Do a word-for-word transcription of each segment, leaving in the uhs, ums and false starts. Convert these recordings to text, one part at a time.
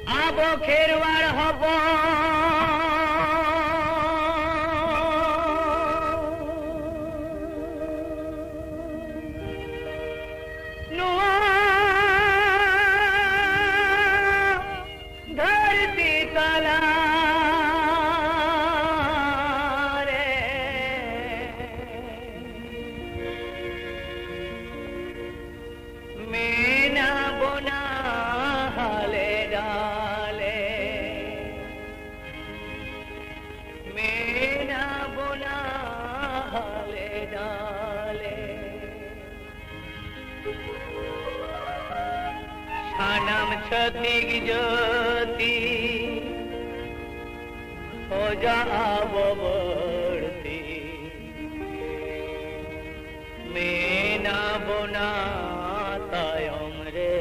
আবো খেরওয়ার হব ধরতি তলা রে মেনা বোনা হালে ডালে মেনা বোনা হালে ডালে শানাম ছতিক জ্যোতি हो जाबो बढ़ती मेना बोना तायम रे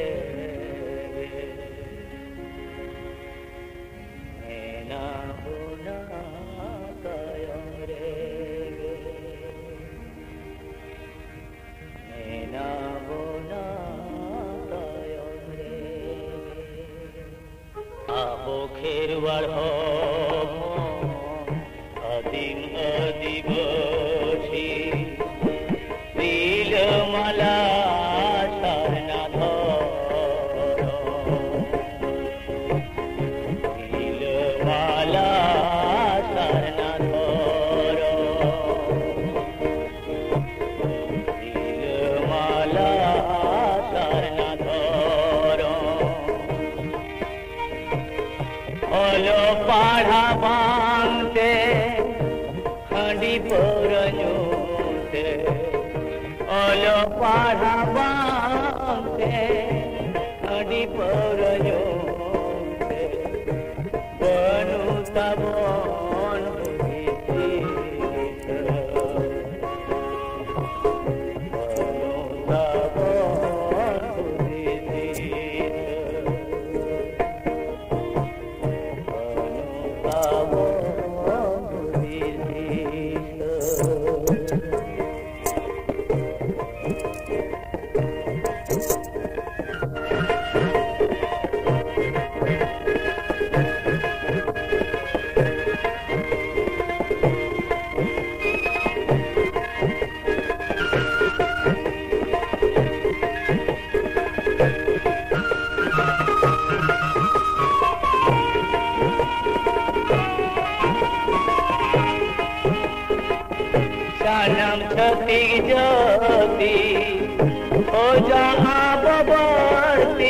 मेना बोना तायम रे मेना बोना तायम रे आबो खेरवाड़ हो अदिम अधिबसी नीलमाला सारना धरो नीलमाला सारना धरो नीलमाला सारना धरो ओलो पाढ़ा बांधते हंडी पर जोते ओलो पाढ़ा बांधते हंडी पर जोते बनु तबन बुद्धि बनु तबन बुद्धि शानम छतिक ज्योति हो जाबो बढ़ती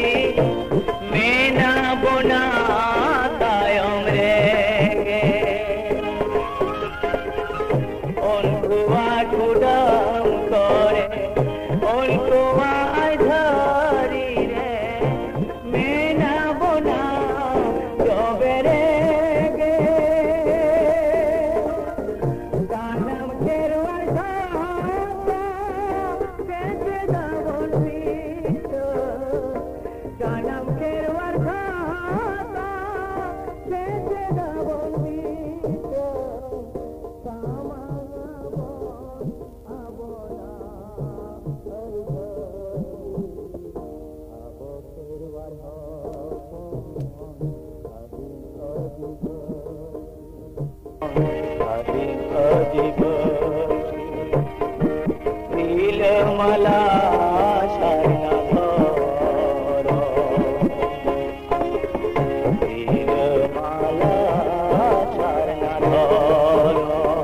मेना बोना तायम रे उनको आठुडम करे उनको आधरी रे मेना बोना जोबे रे नीलमाला सारना धरो नीलमाला सारना धरो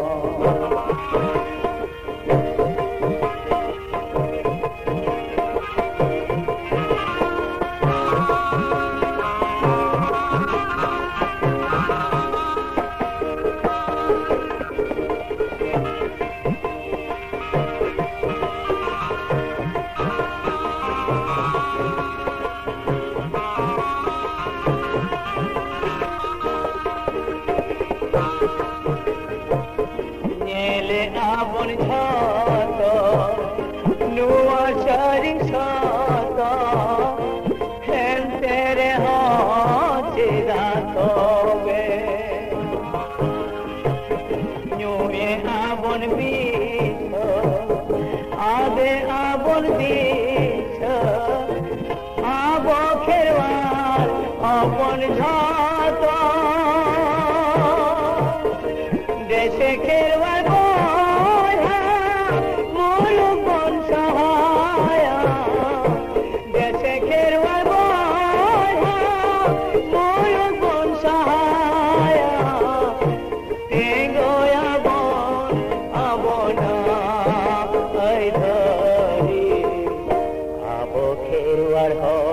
आबन छत नुआ चारी छत हेन तेरे हाचिदा तोबे नुए आबन बीच आदे आबन बीच आबो खेरवार आबो খেরুয়ার হয়।